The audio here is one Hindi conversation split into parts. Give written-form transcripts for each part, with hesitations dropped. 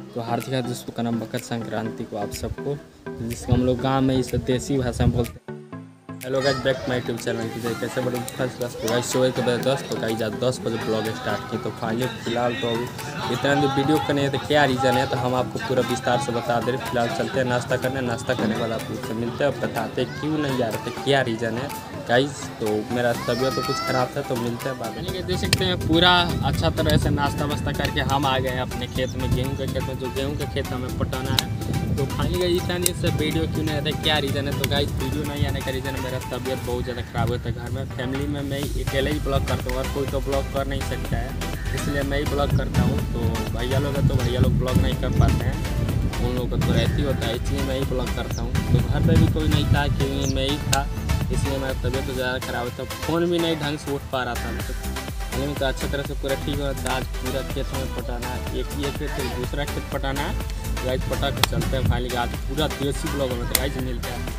तो हार्दिक हार्दिक शुभकामना मकर संक्रांति को आप सबको, जिसको हम लोग गाँव में इस देसी भाषा में बोलते हैं। Hello guys, back my YouTube channel की कैसे बड़े फर्स्ट क्लास तो गाइस सुबह के बजे 10 तो गाइस 10 बजे ब्लॉग स्टार्ट की। तो फाइनली फिलहाल तो अभी इतना दिन वीडियो करने है तो क्या रीज़न है तो हम आपको पूरा विस्तार से बता दे रहे। फिलहाल चलते हैं नाश्ता करने के बाद आप लोग से मिलते हैं और बताते हैं क्यों नहीं जा रहे थे, क्या रीज़न है गाइस। तो मेरा तबीयत तो कुछ ख़राब था, तो मिलते हैं बाद में। देख सकते हैं पूरा अच्छा तरह से नाश्ता वास्ता करके हम आ गए हैं अपने खेत में, गेहूँ के खेत में, जो गेहूँ के खेत हमें पटाना है। तो फाइनली गाइस इतना दिन से वीडियो क्यों नहीं आता, क्या रीज़न है। तो गाइस वीडियो नहीं आने का रीज़न है मेरा तबीयत बहुत ज़्यादा ख़राब होता है। घर में फैमिली में मैं अकेले ही ब्लॉग करता हूँ और कोई तो ब्लॉग कर नहीं सकता है, इसलिए मैं ही ब्लॉग करता हूँ। तो भैया लोग है तो भैया लोग ब्लॉग नहीं कर पाते हैं, उन लोगों का तो रहती होता है, इसलिए मैं ही ब्लॉग करता हूँ। तो घर पर भी कोई नहीं था कि मैं ही था, इसलिए मेरा तबीयत तो ज़्यादा ख़राब होता। फ़ोन भी नहीं ढंग से उठ पा रहा था मतलब में, तो अच्छी तरह से पूरा ठीक हो रहा था। आज पूरा खेत में पटाना है, एक ये खेत फिर दूसरा खेत पटाना है। गाइस पटा के चलते हैं फाइनली। आज पूरा देसी ब्लॉग में गाइस मिलता है।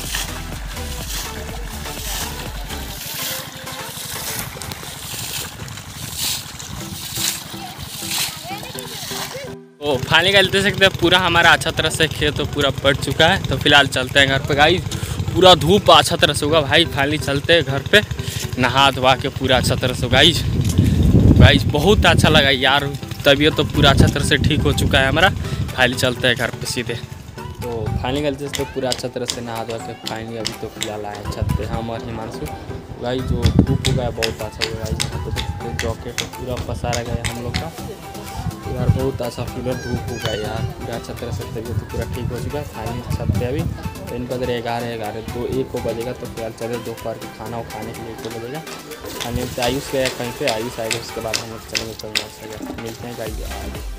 तो फाइनली गाइस देख सकते हैं पूरा हमारा अच्छा तरह से खेत तो पूरा पड़ चुका है। तो फिलहाल चलते हैं घर पे गाइस, पूरा धूप अच्छा तरह से होगा भाई। फाइनली चलते हैं घर पे, नहा धोवा के पूरा अच्छा तरह से गाइस बहुत अच्छा लगा यार, तबीयत तो पूरा अच्छा तरह से ठीक हो चुका है हमारा। फाइनली चलते हैं घर पे सीधे। तो फाइनली गलती से पूरा अच्छा तरह से नहा धो के फाइनली अभी तो फिलहाल आए छत पे हम और हिमांशु। भाई जो धूप उगा है बहुत अच्छा हुआ है, तो जॉकेट पूरा पसारा गया हम लोग का यार, बहुत अच्छा पूरा धूप उगा है यार, पूरा अच्छा तरह से तबीयत तो पूरा ठीक हो चुका है। फाइनली छत पे अभी दिन बज रहे 11 को बजेगा। तो फिलहाल चले दोपहर के खाना खाने के लिए 1 को बजेगा। खाने से आयुष गया कहीं पे, आयुष आएगा उसके बाद हम लोग चलेंगे तो मिलते हैं गाइस आगे।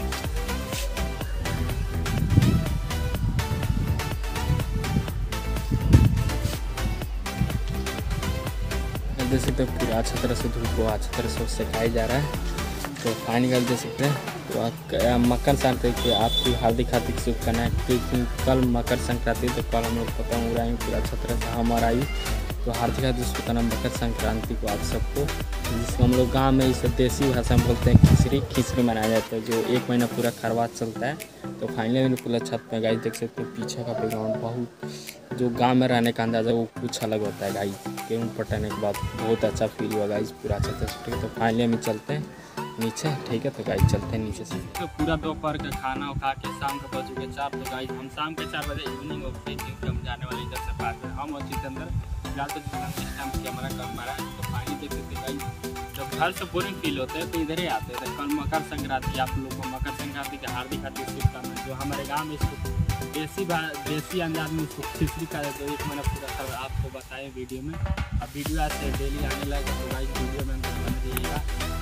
देख सकते हैं पूरा अच्छा तरह से धूप को अच्छा तरह से सिखाया जा रहा है। तो पानी का देख सकते हैं। तो मकर संक्रांति की आपकी हार्दिक शुभकामनाएं, क्योंकि कल मकर संक्रांति तो कल हम लोग पतंग उड़ाएंगे पूरा अच्छा तरह से हम और आयु। तो हार्दिक शुभकामनाएं मकर संक्रांति को आप सबको, जिसको हम लोग गाँव में इस देसी भाषा में बोलते हैं खिचड़ी मनाया जाता है, जो 1 महीना पूरा खरवास चलता है। तो फाइनली पूरा छत में गाइस देख सकते हैं पीछे का बैकग्राउंड बहुत, जो गांव में रहने का अंदाज़ा वो कुछ अलग होता है गाइस। गेहूँ पटाने के बाद बहुत अच्छा फील हुआ गाइस, पूरा अच्छा ठीक है। तो फाइनली हम चलते हैं नीचे, ठीक है। तो गाइस चलते हैं नीचे से। तो पूरा दोपहर का खाना खा के शाम को बज गए 4। तो गाइस हम शाम के 4 बजे इवनिंग वॉक पे हम जाने वाले इधर से पार्क में, हम और जितेंद्र फिलहाल तो कैमरा कर पा रहा है। तो फाइनली देख सकते गाइस जब घर से बोरिंग फील होते हैं तो इधर ही आते हैं। कल मकर संक्रांति, आप लोगों को मकर संक्रांति के हार्दिक शुभकामनाएं। जो हमारे गाँव में इसको देसी अंदाज में इसको खिचड़ी का तो 1 महीना पूरा कर आपको बताएं वीडियो में। अब वीडियो आज से डेली आने लगा, तो गाइस वीडियो में बन जाइएगा।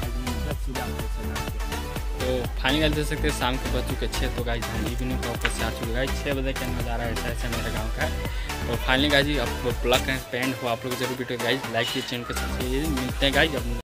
तो फाइनल देख सकते हैं शाम के बज चुके 6। तो गाइस हम इवनिंग का ऊपर से आ चुके गाइस 6 बजे का नज़ारा ऐसा मेरे गाँव का है। तो फाइनली गाइस अब ब्लॉग का पेंड हो आप लोग जरूर वीडियो गाइस लाइक कीजिए, चैनल के साथ मिलते हैं गाइस अब।